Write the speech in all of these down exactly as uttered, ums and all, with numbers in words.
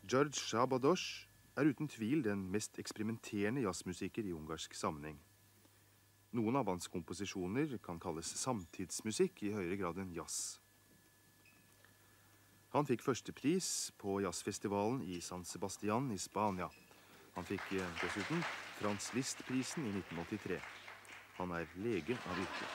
George Szabados er uten tvil den mest eksperimenterende jazzmusiker i ungarsk sammenheng. Noen av hans komposisjoner kan kalles samtidsmusikk i høyere grad enn jazz. Han fikk førstepris på jazzfestivalen i San Sebastian i Spania. Han fikk dessuten Franz Liszt-prisen i nitten åttitre. Han er lege av yrke.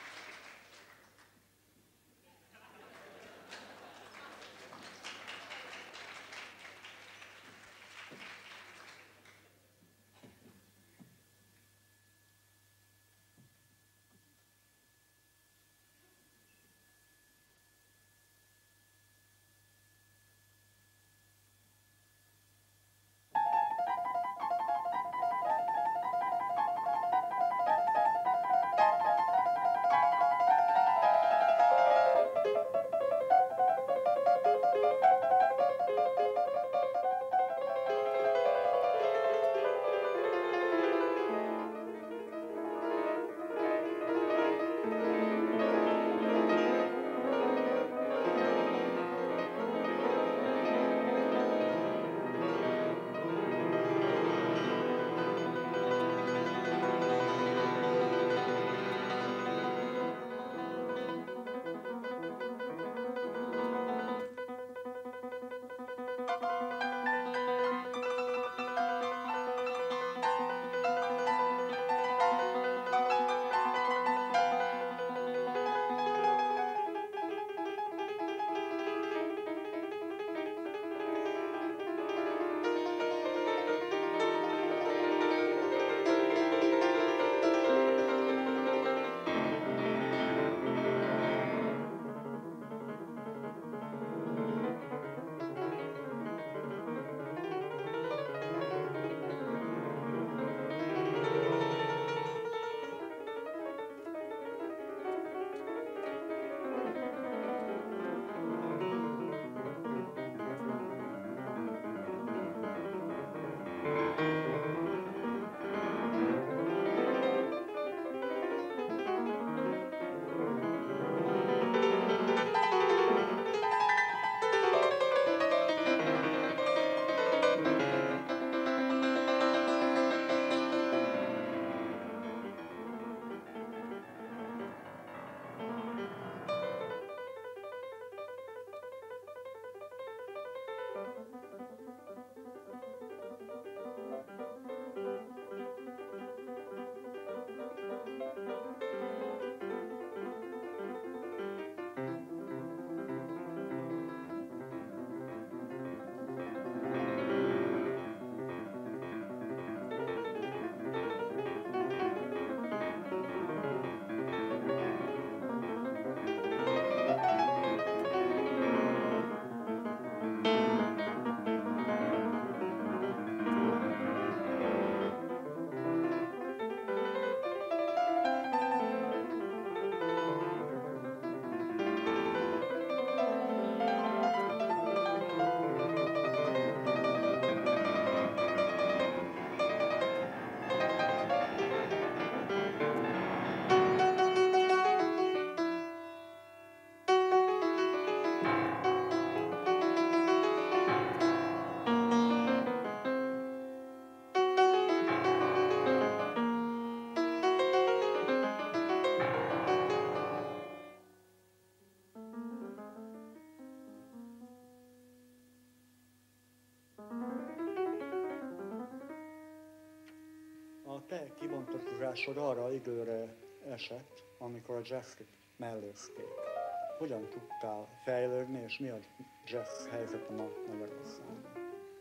A te kibontakozásod arra időre esett, amikor a jazzt mellőzték. Hogyan tudtál fejlődni, és mi a jazz helyzete ma Magyarországon?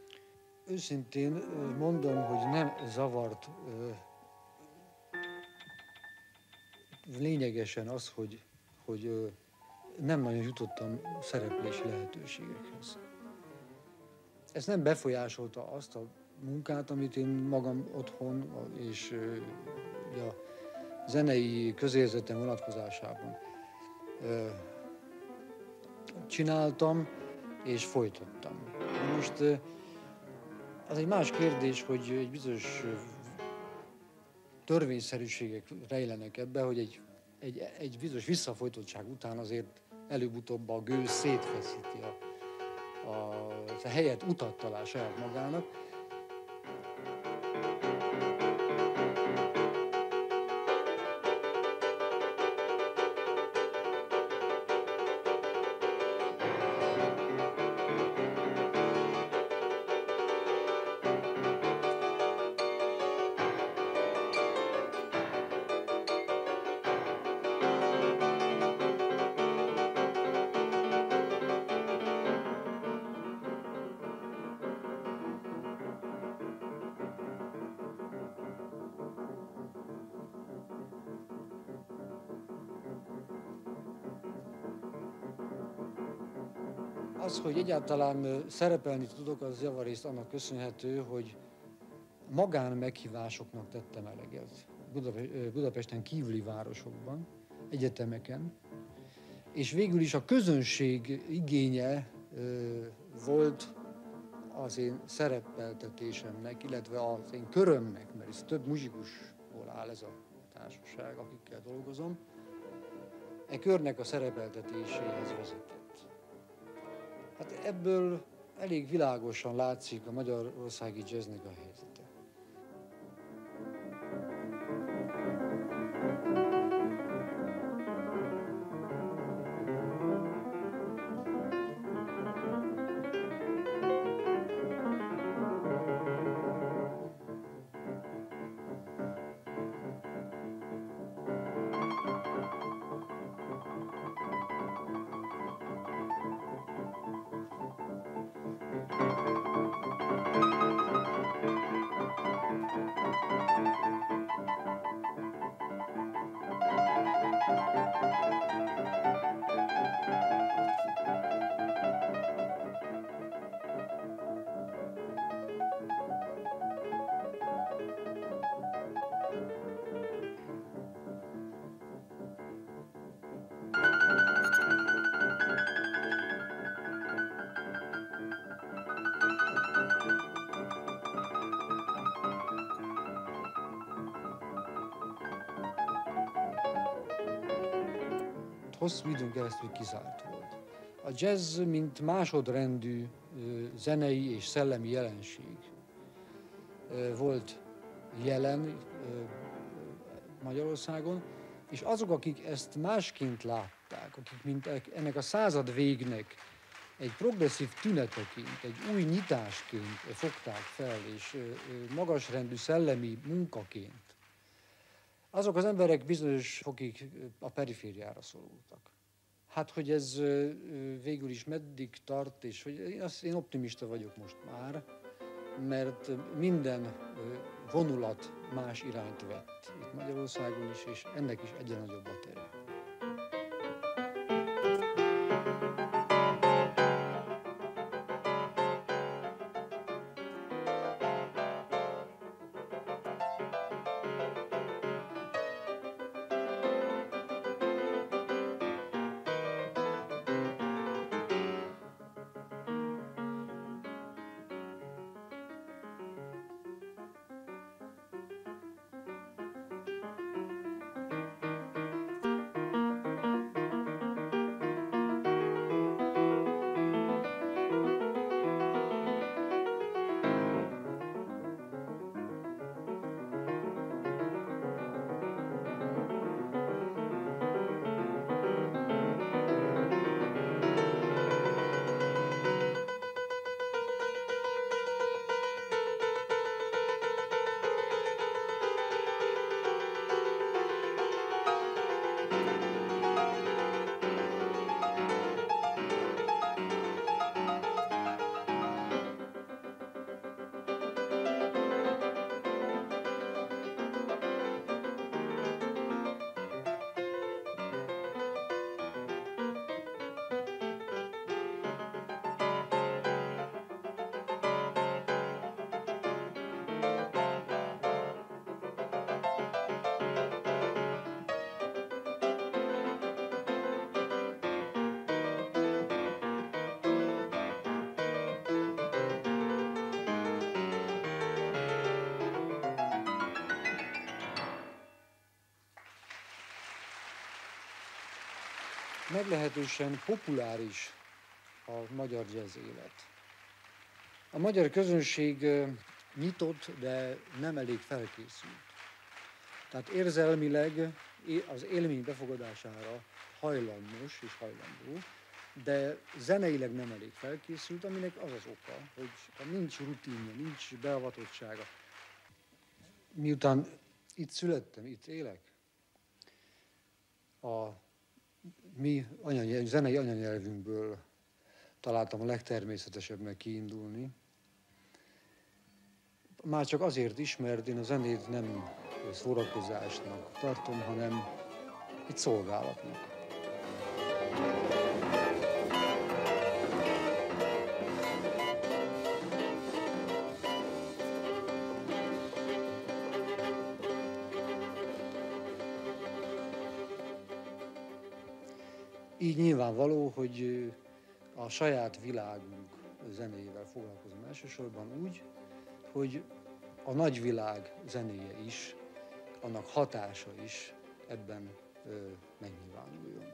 Őszintén mondom, hogy nem zavart lényegesen az, hogy, hogy nem nagyon jutottam szereplési lehetőségekhez. Ez nem befolyásolta azt a munkát, amit én magam otthon és a zenei közérzetem vonatkozásában csináltam és folytattam. Most az egy más kérdés, hogy egy bizonyos törvényszerűségek rejlenek ebbe, hogy egy, egy, egy bizonyos visszafolytottság után azért előbb-utóbb a gőz szétfeszíti a, a helyet, utat talál saját magának. Az, hogy egyáltalán szerepelni tudok, az javarészt annak köszönhető, hogy magán meghívásoknak tettem eleget. Budapesten kívüli városokban, egyetemeken, és végül is a közönség igénye volt az én szerepeltetésemnek, illetve az én körömnek, mert ez több muzsikusból áll ez a társaság, akikkel dolgozom, e körnek a szerepeltetéséhez vezetett. Hát ebből elég világosan látszik a magyarországi jazznek a helyzete. Hosszú időn keresztül kizárt volt. A jazz, mint másodrendű zenei és szellemi jelenség volt jelen Magyarországon, és azok, akik ezt másként látták, akik mint ennek a század végnek egy progresszív tüneteként, egy új nyitásként fogták fel, és magasrendű szellemi munkaként, azok az emberek bizonyos fokig a perifériára szorultak. Hát, hogy ez végül is meddig tart, és hogy én, azt, én optimista vagyok most már, mert minden vonulat más irányt vett itt Magyarországon is, és ennek is egyre nagyobb a tere. Meglehetősen populáris a magyar jazz élet. A magyar közönség nyitott, de nem elég felkészült. Tehát érzelmileg az élmény befogadására hajlamos és hajlandó, de zeneileg nem elég felkészült, aminek az az oka, hogy nincs rutinja, nincs beavatottsága. Miután itt születtem, itt élek, a mi anyanyelv, zenei anyanyelvünkből találtam a legtermészetesebbnek kiindulni. Már csak azért is, mert én a zenét nem szórakozásnak tartom, hanem egy szolgálatnak. Így nyilvánvaló, hogy a saját világunk zenéjével foglalkozom elsősorban úgy, hogy a nagyvilág zenéje is, annak hatása is ebben ö, megnyilvánuljon.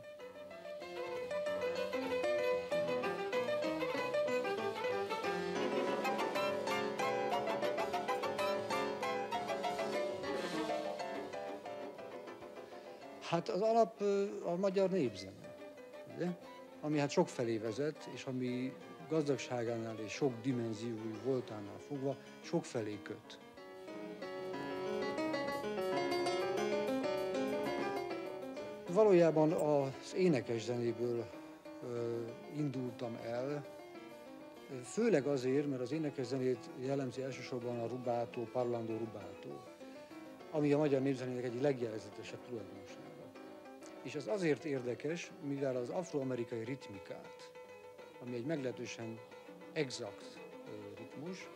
Hát az alap a magyar népzene, ugye? Ami hát sokfelé vezet, és ami gazdagságánál és sok dimenziójú voltánál fogva sokfelé köt. Valójában az énekes zenéből ö, indultam el, főleg azért, mert az énekes zenét jellemzi elsősorban a rubato, parlando rubato, ami a magyar népzenének egyik legjellegzetesebb tulajdonsága. És ez azért érdekes, mivel az afroamerikai ritmikát, ami egy meglehetősen exakt ritmus,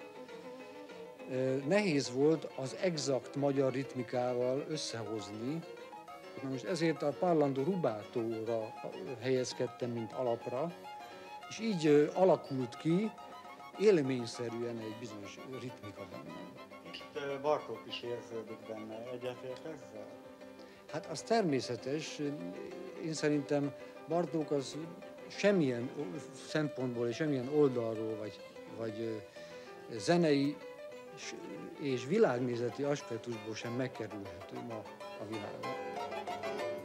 nehéz volt az exakt magyar ritmikával összehozni. Na most ezért a parlando rubatóra helyezkedtem, mint alapra, és így alakult ki élményszerűen egy bizonyos ritmika bennem. Itt Bartók is érződik benne, egyetért ezzel? Hát az természetes. Én szerintem Bartók az semmilyen szempontból és semmilyen oldalról, vagy, vagy zenei és világnézeti aspektusból sem megkerülhető ma a világon.